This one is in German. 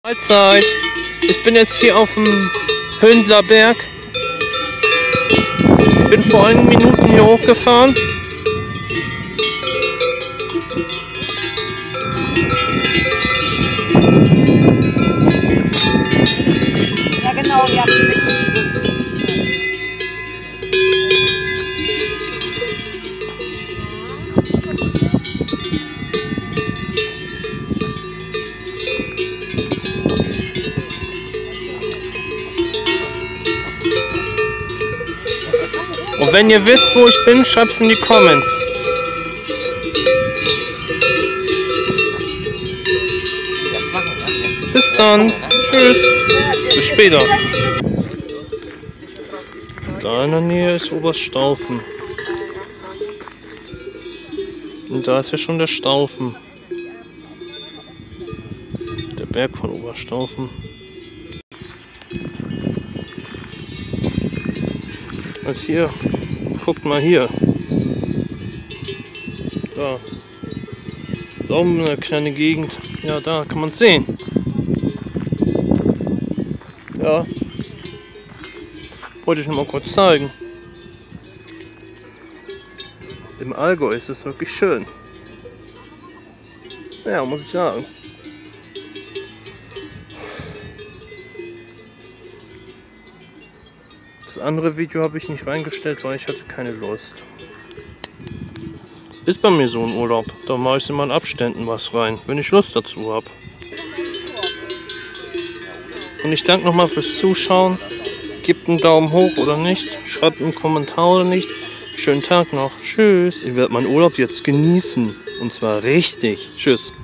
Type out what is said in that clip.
Mahlzeit. Ich bin jetzt hier auf dem Höndlerberg. Bin vor einigen Minuten hier hochgefahren. Ja genau, ja. Und wenn ihr wisst, wo ich bin, schreibt es in die Comments. Bis dann. Tschüss. Bis später. Da in der Nähe ist Oberstaufen. Und da ist ja schon der Staufen. Der Berg von Oberstaufen. Als hier, guckt mal hier. Da. Ist auch eine kleine Gegend. Ja, da kann man es sehen. Ja. Wollte ich noch mal kurz zeigen. Im Allgäu ist es wirklich schön. Ja, muss ich sagen. Das andere Video habe ich nicht reingestellt, weil ich hatte keine Lust. Ist bei mir so ein Urlaub. Da mache ich immer in Abständen was rein, wenn ich Lust dazu habe. Und ich danke nochmal fürs Zuschauen. Gebt einen Daumen hoch oder nicht. Schreibt einen Kommentar oder nicht. Schönen Tag noch. Tschüss. Ich werde meinen Urlaub jetzt genießen. Und zwar richtig. Tschüss.